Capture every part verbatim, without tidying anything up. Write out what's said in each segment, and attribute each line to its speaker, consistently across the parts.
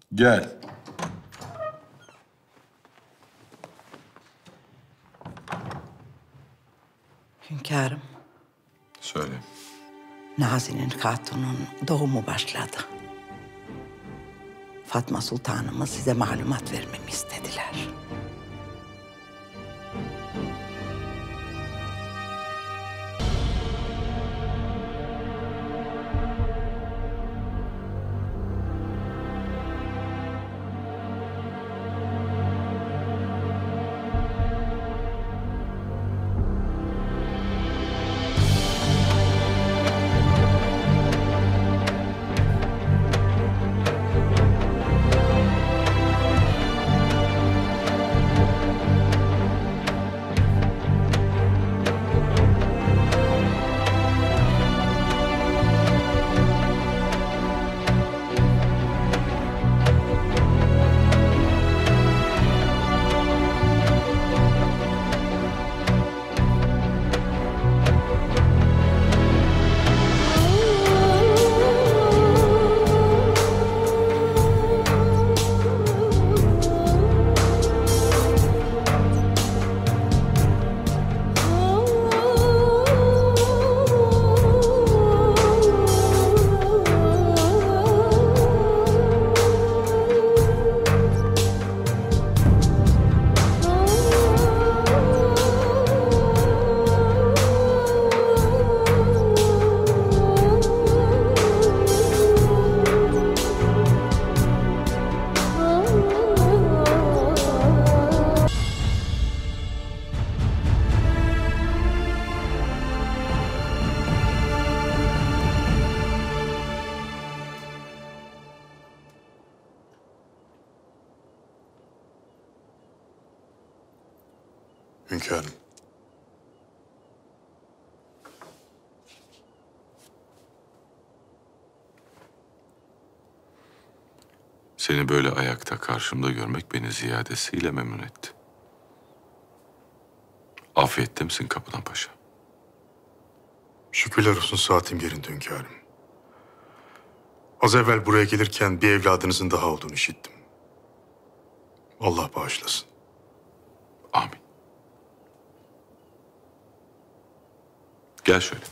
Speaker 1: Gel.
Speaker 2: Hünkârım,
Speaker 1: Söyle.
Speaker 2: Nazi'nin hatunun doğumu başladı. Fatma Sultanımız size malumat vermemi istediler.
Speaker 3: Hünkârım.
Speaker 1: Seni böyle ayakta karşımda görmek beni ziyadesiyle memnun etti. Afiyette misin Kapıdan Paşa?
Speaker 3: Şükürler olsun saatim yerinde hünkârım. Az evvel buraya gelirken bir evladınızın daha olduğunu işittim. Allah bağışlasın.
Speaker 1: Amin. Gel şöyle.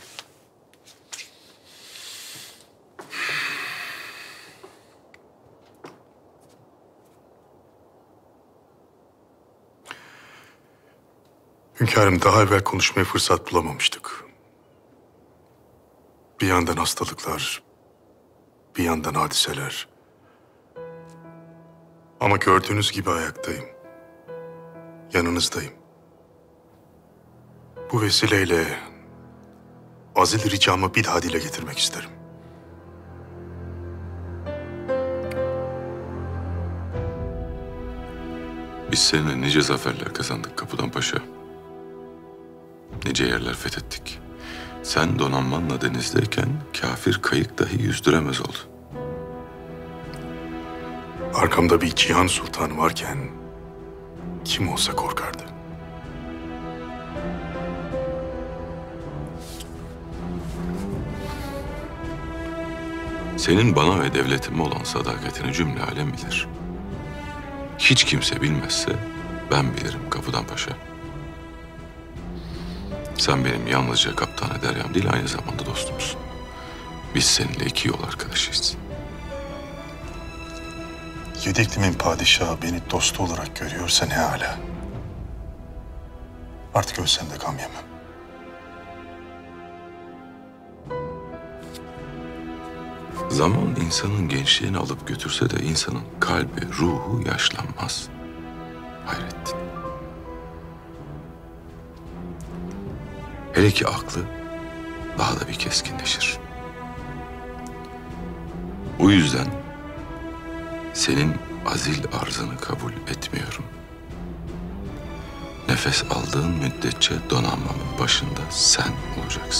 Speaker 3: Hünkârım, daha evvel konuşmaya fırsat bulamamıştık. Bir yandan hastalıklar, bir yandan hadiseler. Ama gördüğünüz gibi ayaktayım. Yanınızdayım. Bu vesileyle azil ricamı bir daha dile getirmek isterim.
Speaker 1: Biz seninle nice zaferler kazandık Kapıdan Paşa. Nice yerler fethettik. Sen donanmanla denizdeyken kafir kayık dahi yüzdüremez oldu.
Speaker 3: Arkamda bir Cihan Sultanı varken kim olsa korkardı.
Speaker 1: Senin bana ve devletime olan sadakatini cümle alem bilir. Hiç kimse bilmezse ben bilirim Kapıdan Paşa. Sen benim yalnızca kaptanı deryam değil, aynı zamanda dostumsun. Biz seninle iki yol arkadaşıyız.
Speaker 3: Yedi iklimin padişahı beni dostu olarak görüyorsa ne âlâ. Artık ölsem de gam yemem.
Speaker 1: Zaman insanın gençliğini alıp götürse de insanın kalbi, ruhu yaşlanmaz. Hayrettin. Hele ki aklı daha da bir keskinleşir. O yüzden senin azil arzını kabul etmiyorum. Nefes aldığın müddetçe donanmamın başında sen olacaksın.